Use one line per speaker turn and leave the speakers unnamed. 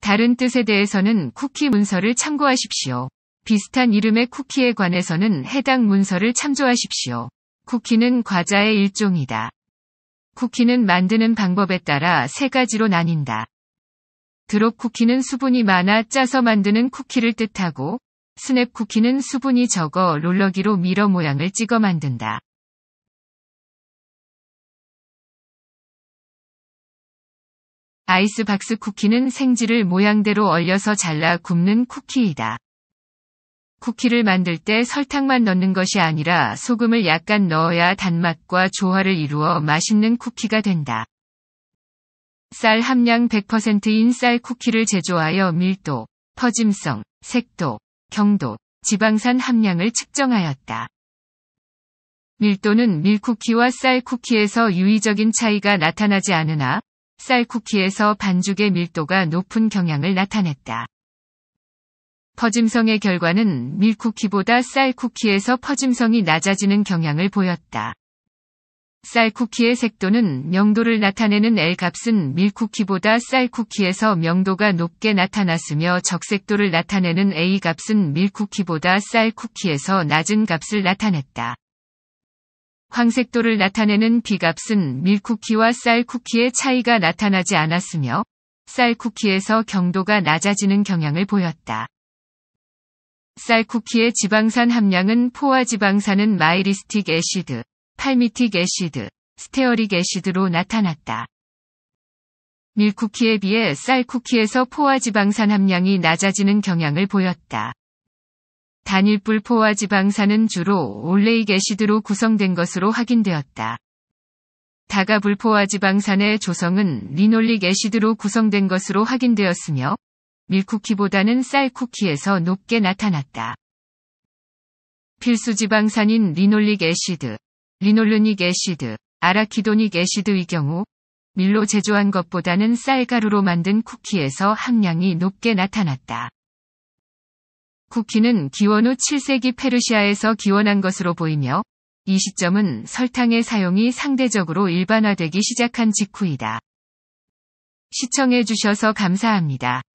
다른 뜻에 대해서는 쿠키 문서를 참고하십시오. 비슷한 이름의 쿠키에 관해서는 해당 문서를 참조하십시오. 쿠키는 과자의 일종이다. 쿠키는 만드는 방법에 따라 세 가지로 나뉜다. 드롭 쿠키는 수분이 많아 짜서 만드는 쿠키를 뜻하고, 스냅 쿠키는 수분이 적어 롤러기로 밀어 모양을 찍어 만든다. 아이스박스 쿠키는 생지를 모양대로 얼려서 잘라 굽는 쿠키이다. 쿠키를 만들 때 설탕만 넣는 것이 아니라 소금을 약간 넣어야 단맛과 조화를 이루어 맛있는 쿠키가 된다. 쌀 함량 100%인 쌀 쿠키를 제조하여 밀도, 퍼짐성, 색도, 경도, 지방산 함량을 측정하였다. 밀도는 밀쿠키와 쌀 쿠키에서 유의적인 차이가 나타나지 않으나 쌀 쿠키에서 반죽의 밀도가 높은 경향을 나타냈다. 퍼짐성의 결과는 밀쿠키보다 쌀 쿠키에서 퍼짐성이 낮아지는 경향을 보였다. 쌀 쿠키의 색도는 명도를 나타내는 L 값은 밀쿠키보다 쌀 쿠키에서 명도가 높게 나타났으며 적색도를 나타내는 A 값은 밀쿠키보다 쌀 쿠키에서 낮은 값을 나타냈다. 황색도를 나타내는 B값은 밀쿠키와 쌀 쿠키의 차이가 나타나지 않았으며 쌀 쿠키에서 경도가 낮아지는 경향을 보였다. 쌀 쿠키의 지방산 함량은 포화지방산은 마이리스틱 애시드, 팔미틱 애시드, 스테어릭 애시드로 나타났다. 밀쿠키에 비해 쌀 쿠키에서 포화지방산 함량이 낮아지는 경향을 보였다. 단일불 포화지방산은 주로 올레익 애시드로 구성된 것으로 확인되었다. 다가불 포화지방산의 조성은 리놀릭 애시드로 구성된 것으로 확인되었으며 밀쿠키보다는 쌀 쿠키에서 높게 나타났다. 필수지방산인 리놀릭 애시드, 리놀르닉 애시드, 아라키도닉 애시드의 경우 밀로 제조한 것보다는 쌀 가루로 만든 쿠키에서 함량이 높게 나타났다. 쿠키는 기원 후 7세기 페르시아에서 기원한 것으로 보이며 이 시점은 설탕의 사용이 상대적으로 일반화되기 시작한 직후이다. 시청해 주셔서 감사합니다.